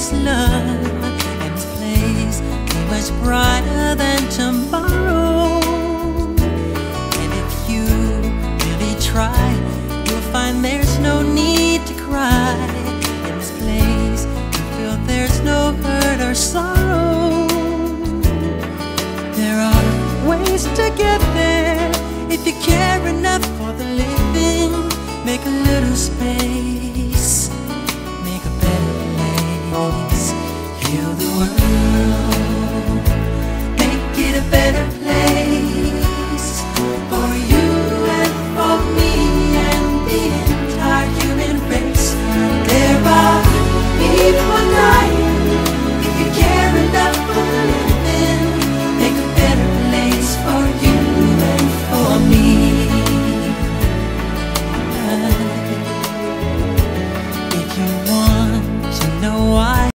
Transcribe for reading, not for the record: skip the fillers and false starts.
His love and His place be much brighter than tomorrow. And if you really try, you'll find there's no need to cry. In this place, you feel there's no hurt or sorrow. There are ways to get there if you care enough for the living. Make a little space, make a better place. Heal the world, make it a better place for you and for me and the entire human race. There are people dying. If you care enough for the living, make a better place for you and for me. If you want to know why